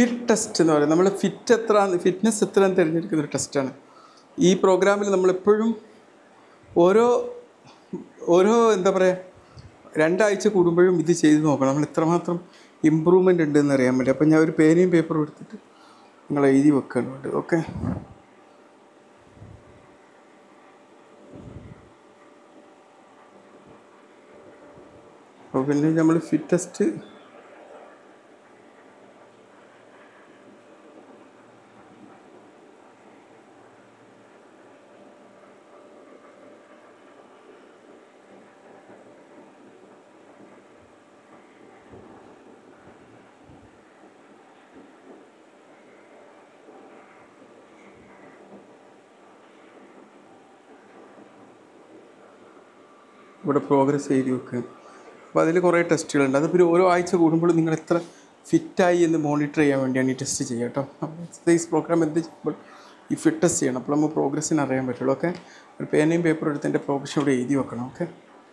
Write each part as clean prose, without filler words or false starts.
Fit test എന്ന് പറയുന്നത് നമ്മൾ ഫിറ്റ്നസ് എത്രയാണെന്ന് തിരഞ്ഞെടുക്കുന്ന ഒരു ടെസ്റ്റാണ്. ഈ പ്രോഗ്രാമിൽ നമ്മളെപ്പോഴും ഓരോ എന്താ പറയുക 2 ആഴ്ച കൂടുമ്പോഴും ഇത് ചെയ്ത് നോക്കണം, നമ്മൾ എത്രമാത്രം ഇമ്പ്രൂവ്മെൻ്റ് ഉണ്ടെന്ന് അറിയാൻ വേണ്ടി. അപ്പം ഞാൻ ഒരു പേനയും പേപ്പറും എടുത്തിട്ട് നിങ്ങൾ എഴുതി വെക്കാനുണ്ട്. ഓക്കെ, അപ്പോൾ പിന്നെ നമ്മൾ ഫിറ്റ് ടെസ്റ്റ് ഇവിടെ പ്രോഗ്രസ് എഴുതി വെക്കുക. അപ്പോൾ അതിൽ കുറേ ടെസ്റ്റുകളുണ്ട്. അത് പിന്നെ ഓരോ ആഴ്ച കൂടുമ്പോൾ നിങ്ങൾ എത്ര ഫിറ്റായി എന്ന് മോണിറ്റർ ചെയ്യാൻ വേണ്ടിയാണ് ഈ ടെസ്റ്റ് ചെയ്യുക കേട്ടോ. എക്സസൈസ് പ്രോഗ്രാം എന്ത് ചെയ്യുമ്പോൾ ഈ ഫിറ്റ് ടെസ്റ്റ് ചെയ്യണം, അപ്പോൾ നമ്മൾ പ്രോഗ്രസ്സിന് അറിയാൻ പറ്റുള്ളൂ. ഓക്കെ, ഒരു പേനയും പേപ്പറും എടുത്ത് എൻ്റെ പ്രോഗ്രസ് ഇവിടെ എഴുതി വെക്കണം. Okay,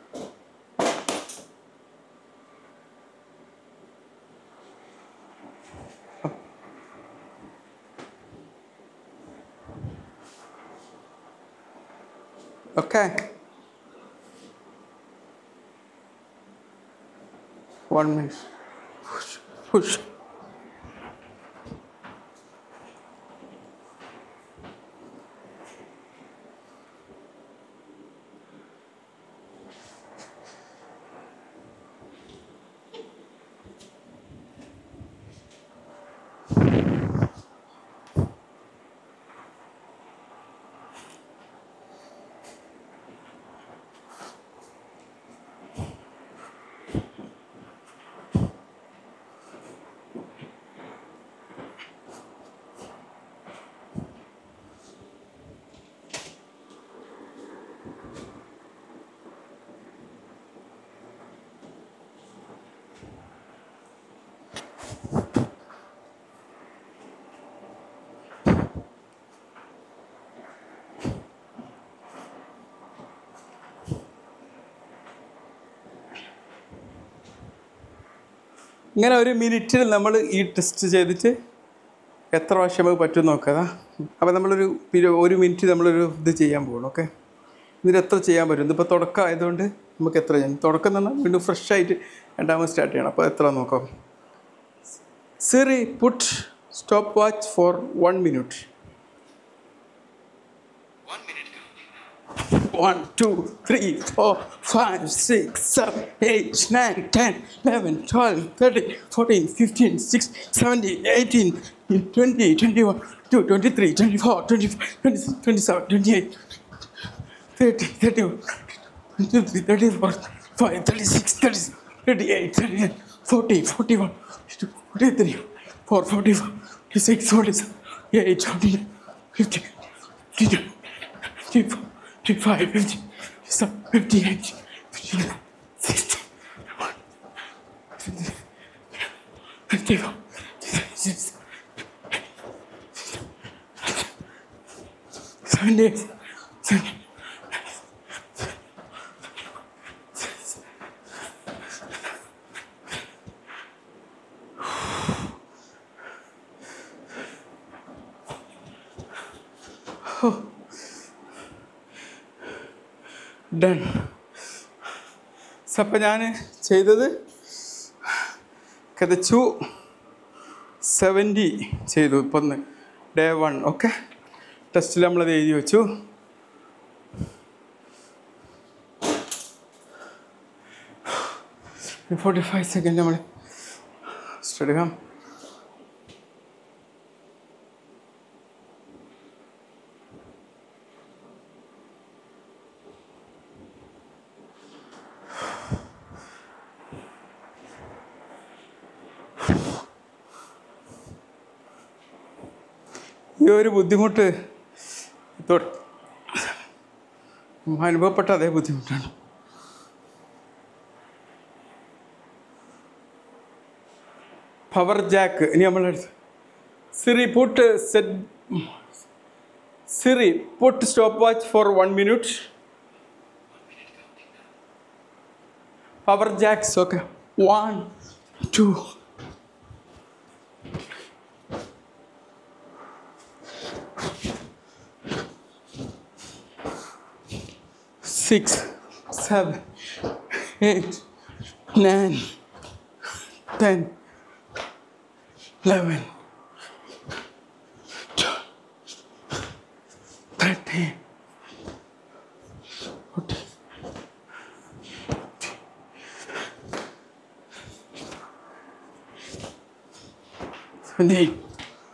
okay, 1 minute. Push. ഇങ്ങനെ 1 മിനിറ്റിൽ നമ്മൾ ഈ ടെസ്റ്റ് ചെയ്തിട്ട് എത്ര പ്രാവശ്യം നമുക്ക് പറ്റും നോക്കുക. അപ്പോൾ നമ്മളൊരു 1 മിനിറ്റ് നമ്മളൊരു ഇത് ചെയ്യാൻ പോകണം. ഓക്കെ, ഇതിന് എത്ര ചെയ്യാൻ പറ്റും. ഇതിപ്പോൾ തുടക്കം ആയതുകൊണ്ട് നമുക്ക് എത്ര ചെയ്യാം. തുടക്കം എന്ന് പറഞ്ഞാൽ വീണ്ടും ഫ്രഷ് ആയിട്ട് രണ്ടാമത് സ്റ്റാർട്ട് ചെയ്യണം. അപ്പോൾ എത്ര നോക്കാം. Siri put stopwatch for 1 minute. 1 2 3 4 5 6 7 8 9 10 11 12 13 14 15 16 17 18 20 21 22 23 24 25 26 27 28 30 31 32 34 35 36 38 39 40 41 43 44 46 47 48 49 50 52 54 55, 57, 58, 59, 60, 54, 56, 78, 79. Done. അപ്പം ഞാൻ ചെയ്തത് കഥച്ചു 70 ചെയ്തു. ഇപ്പം ഡേ 1. ഓക്കെ, ടെസ്റ്റിൽ നമ്മളത് എഴുതി വെച്ചു. ഒരു 45 സെക്കൻഡ് നമ്മൾ എടുക്കാം. ഈ ഒരു ബുദ്ധിമുട്ട് അനുഭവപ്പെട്ട അതേ ബുദ്ധിമുട്ടാണ്. Power jack. ഇനി നമ്മളെടുത്ത് Siri put stopwatch for 1 minute. Power jacks. Okay, 1 2 6, 7, 8, 9, 10, 11, 12, 13, 14, 17,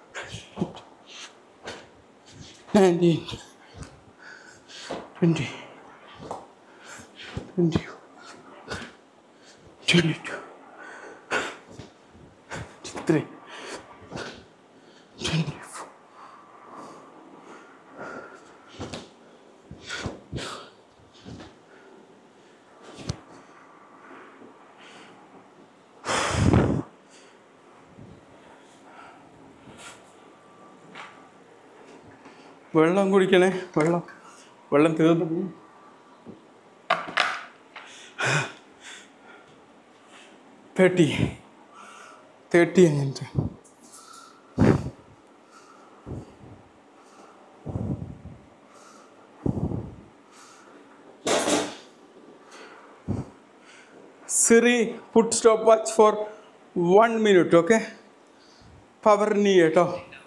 19, 20, 21, 22, 23, 24. വെള്ളം കുടിക്കണേ, വെള്ളം തീർന്നു. 30 കഴിഞ്ഞിട്ട് Siri, put stopwatch for 1 minute, okay? Power knee കേട്ടോ.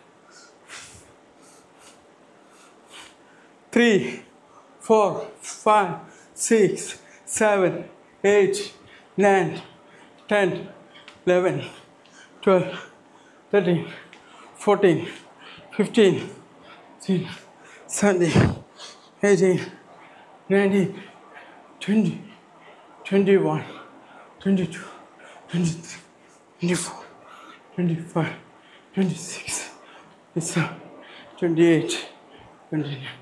3, 4, 5, 6, 7, 8, 9, 10, 11, 12, 13, 14, 15, 16, 17, 18, 19, 20, 21, 22, 23, 24, 25, 26, 27, 28, 29.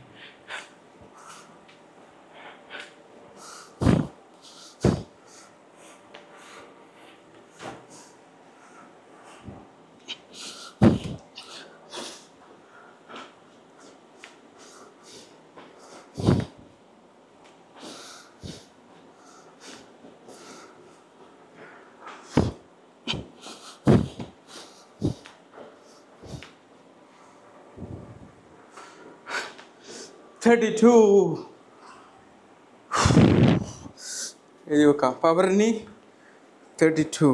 എഴുതി വെക്കാം. Power knee 32.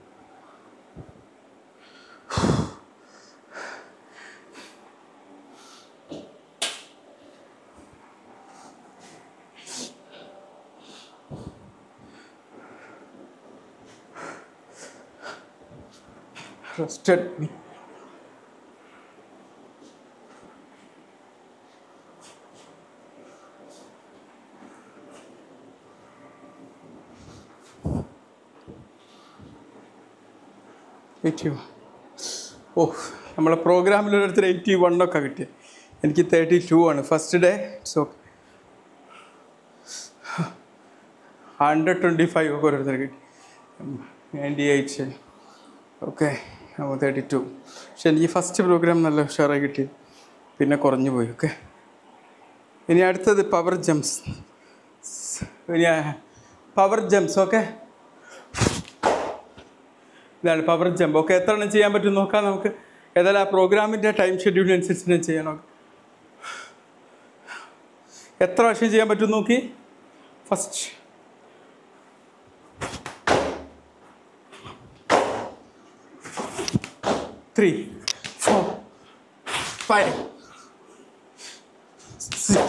Rested knee. നമ്മളെ പ്രോഗ്രാമിൽ ഒരിടത്തിൽ 81 ഒക്കെ കിട്ടി. എനിക്ക് 32 ആണ് ഫസ്റ്റ് ഡേ. സോ 125 ഒക്കെ ഓരോരുത്തർ കിട്ടി. 98 ഓക്കെ, 32. പക്ഷെ എനിക്ക് ഫസ്റ്റ് പ്രോഗ്രാം നല്ല ഉഷാറായി കിട്ടി, പിന്നെ കുറഞ്ഞു പോയി. ഓക്കെ, ഇനി അടുത്തത് പവർ ജംപ്സ്. ഓക്കെ, ഇതാണ് പവർ ജമ്പ്. ഓക്കെ, എത്ര എണ്ണം ചെയ്യാൻ പറ്റും നോക്കാം നമുക്ക്. ഏതായാലും ആ പ്രോഗ്രാമിൻ്റെ ടൈം ഷെഡ്യൂളിനനുസരിച്ച് ഞാൻ ചെയ്യാൻ നോക്കാം. എത്ര പ്രാവശ്യം ചെയ്യാൻ പറ്റും നോക്കി. ഫസ്റ്റ് 3, 4, 5, 6,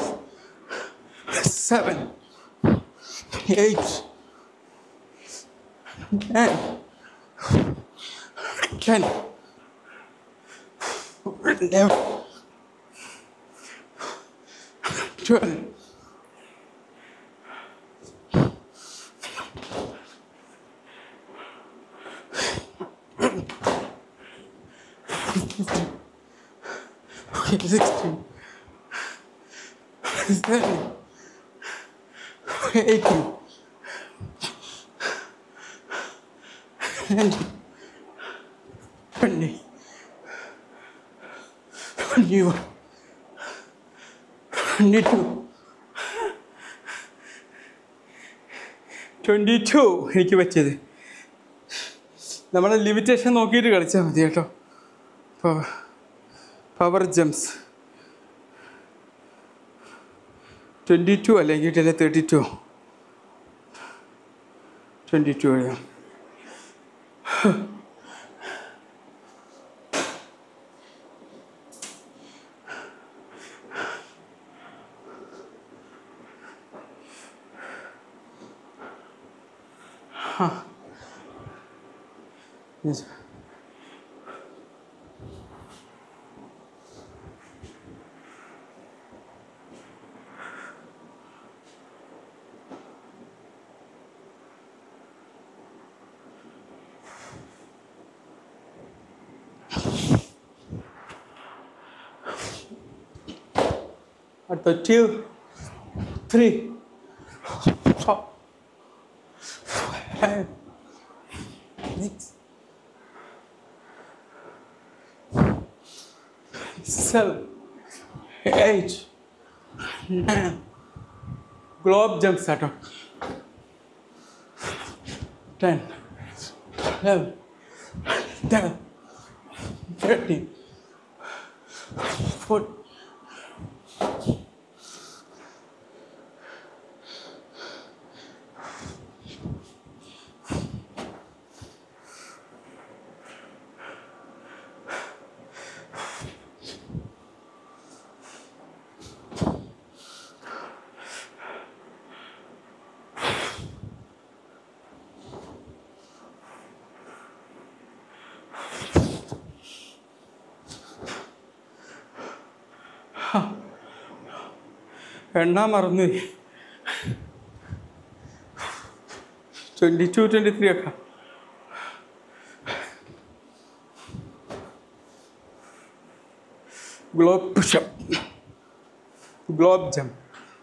7, 8, 9, 10, 11, 12, 16, 17, 18, 19, 20, 21, 22, 22 എനിക്ക് പറ്റിയത്. നമ്മളെ ലിമിറ്റേഷൻ നോക്കിയിട്ട് കളിച്ചാൽ മതി കേട്ടോ. പവർ ജംപ്സ് 22 അല്ലെങ്കിൽ 32. 22 എഴുതാം. Yes. At the 2, 3, 4, 5, 6, 7, 8, 9. Globe jump start. 10, 11, 12, 13, 14. എണ്ണാൻ മറന്നു. 22, 23 ഒക്കെ. Globe pushup, globe jump.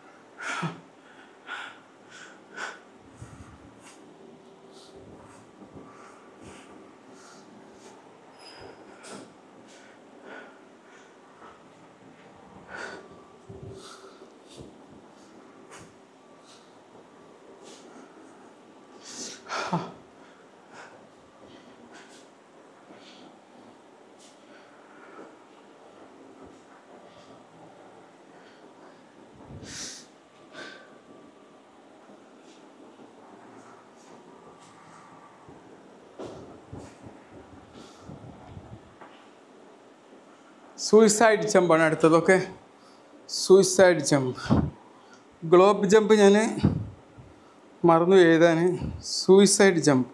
Suicide ജമ്പാണ് അടുത്തതൊക്കെ. Suicide jump. ഗ്ലോബ് ജമ്പ് ഞാൻ മറന്നു എഴുതാൻ. സൂയിസൈഡ് ജമ്പ്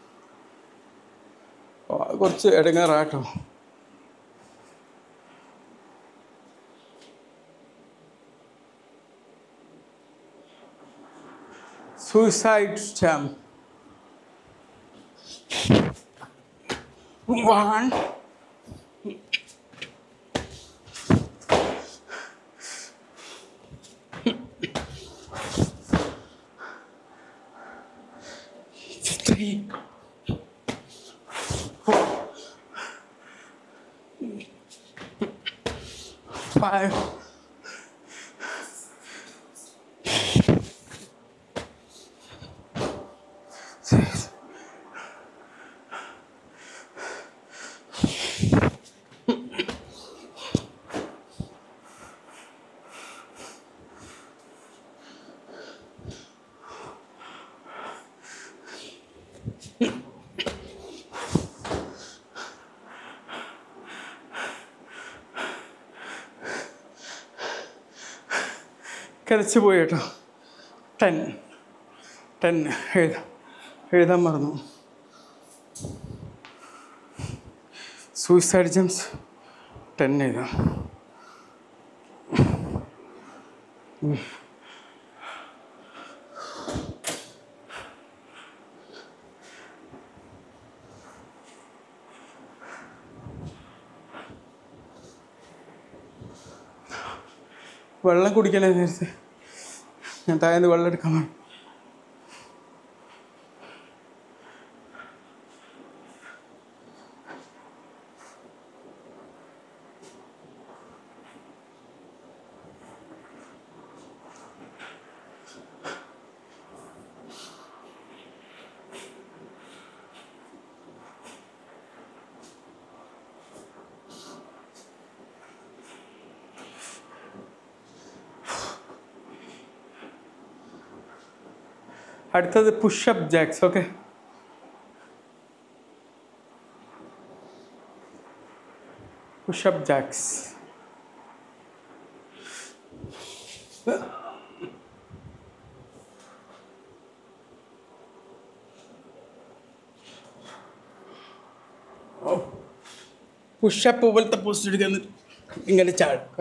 കുറച്ച് ഇടങ്ങാറാട്ടോ. Suicide jump. 1, 3, 4, 5, 6, കിതച്ച് പോയി കേട്ടോ. 10 എഴുതാൻ മറന്നു. സൂയിസൈഡ് ജംപ്സ് 10 എഴുതാം. വെള്ളം കുടിക്കണേ നേരത്തെ. ഞാൻ താഴേന്ന് വെള്ളം എടുക്കാൻ വേണം. അടുത്തത് pushup jacks. Okay, pushup jacks. Pushup പോലത്തെ പോസ്റ്റ് എടുക്കുന്ന ഇങ്ങനെ ചാടുക.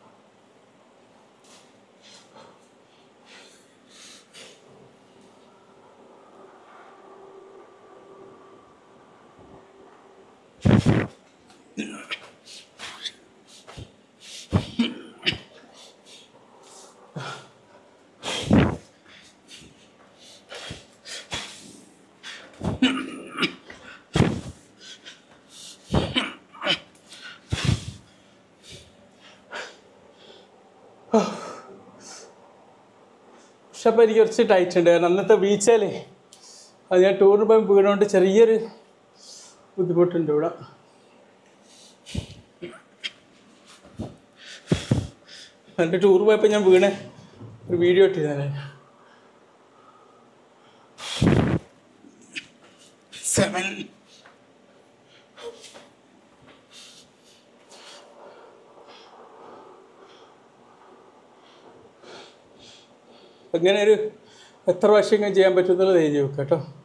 പുഷപ്പ് എനിക്ക് കുറച്ച് ടൈറ്റ് ഉണ്ട്, കാരണം അന്നത്തെ വീഴ്ചയിലേ അത് ഞാൻ ടൂറിന് പോയി വീണുകൊണ്ട് ചെറിയൊരു ബുദ്ധിമുട്ടുണ്ട് ഇവിടെ. എൻ്റെ ടൂർ പോയപ്പോൾ ഞാൻ വീണ ഒരു വീഡിയോ ഇട്ടിരുന്നേ. 7 അങ്ങനെ ഒരു എത്ര വർഷം ചെയ്യാൻ പറ്റുമെന്നുള്ളത് എഴുതി വെക്കാം കേട്ടോ.